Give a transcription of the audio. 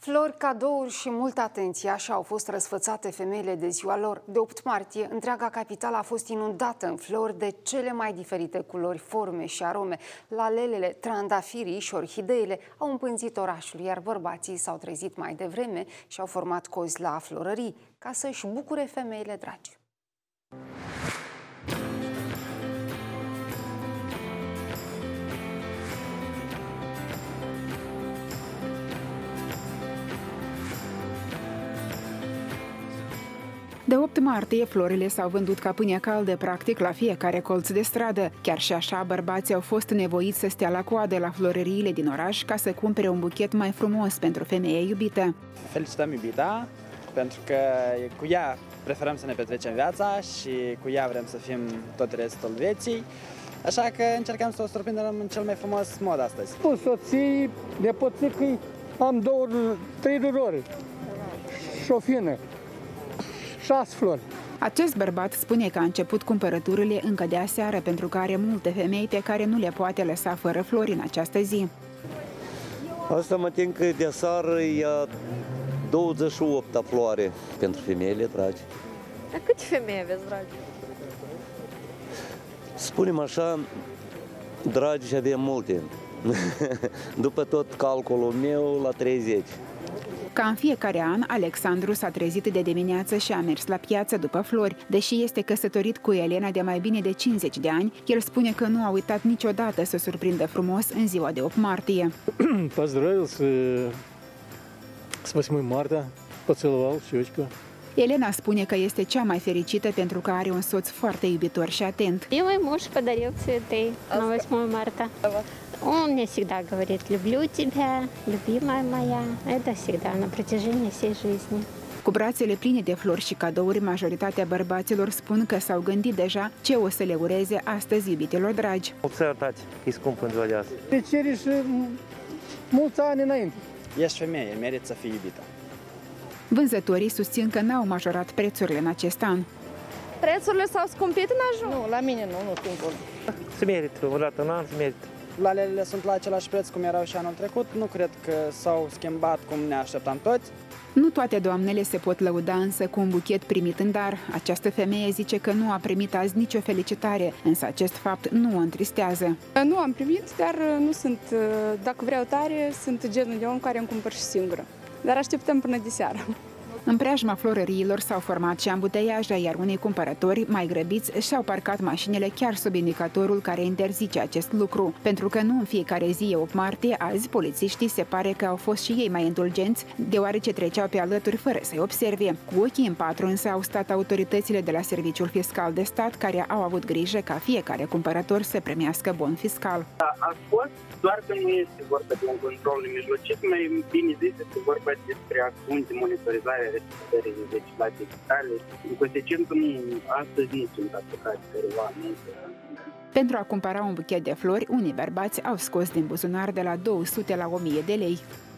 Flori, cadouri și multă atenție, așa au fost răsfățate femeile de ziua lor. De 8 martie, întreaga capitală a fost inundată în flori de cele mai diferite culori, forme și arome. Lalelele, trandafirii și orhideele au împânzit orașul, iar bărbații s-au trezit mai devreme și au format cozi la florării, ca să-și bucure femeile dragi. De 8 martie, florile s-au vândut ca pâine caldă, practic, la fiecare colț de stradă. Chiar și așa, bărbații au fost nevoiți să stea la coadă la florăriile din oraș ca să cumpere un buchet mai frumos pentru femeia iubită. Felicităm iubita, pentru că cu ea preferăm să ne petrecem viața și cu ea vrem să fim tot restul vieții. Așa că încercăm să o surprindem în cel mai frumos mod astăzi. Cu soții, nepoțicii, am 3 durori și o fină. 6 flori. Acest bărbat spune că a început cumpărăturile încă de aseară pentru că are multe femei pe care nu le poate lăsa fără flori în această zi. Asta mă tem că de aseară e 28-a floare pentru femeile dragi. Dar câte femei aveți, dragi? Spunem așa, dragi avem multe. După tot calculul meu, la 30. Ca în fiecare an, Alexandru s-a trezit de dimineață și a mers la piață după flori. Deși este căsătorit cu Elena de mai bine de 50 de ani, el spune că nu a uitat niciodată să surprindă frumos în ziua de 8 martie. Поздравил с 8 martie, поцеловал щечку. Elena spune că este cea mai fericită pentru că are un soț foarte iubitor și atent. И мой муж подарил цветы на 8 марта. Он мне всегда говорит: люблю тебя, любимая моя. Это всегда, на протяжении всей жизни. Cu brațele pline de flori și cadouri, majoritatea bărbaților spun că s-au gândit deja ce o să le ureze astăzi iubitelor dragi. Observați că e scump în ziua de azi. Te ceri și mulți ani înainte. Ești femeie, merită să fii iubită. Vânzătorii susțin că n-au majorat prețurile în acest an. Prețurile s-au scumpit în ajun? Nu, la mine nu scumpul. Se merită, o dată în an se merită. Lalelele sunt la același preț cum erau și anul trecut. Nu cred că s-au schimbat cum ne așteptam toți. Nu toate doamnele se pot lăuda însă cu un buchet primit în dar. Această femeie zice că nu a primit azi nicio felicitare, însă acest fapt nu o întristează. Nu am primit, dar nu sunt, dacă vreau tare, sunt genul de om care îmi cumpăr și singură. Dar așteptăm până de seară. În preajma florăriilor s-au format și ambuteiaje, iar unii cumpărători mai grăbiți și-au parcat mașinile chiar sub indicatorul care interzice acest lucru. Pentru că nu în fiecare zi e 8 martie, azi polițiștii se pare că au fost și ei mai indulgenți, deoarece treceau pe alături fără să-i observe. Cu ochii în patru însă au stat autoritățile de la Serviciul Fiscal de Stat, care au avut grijă ca fiecare cumpărător să primească bon fiscal. A fost, doar că nu este vorba de un control nemijlocit, mai bine zis este vorba despre acțiuni de monitorizare a respectării legislației fiscale. În consecință, astăzi nu sunt aplicați careva anunțe. Pentru a cumpăra un buchet de flori, unii bărbați au scos din buzunar de la 200 la 1000 de lei.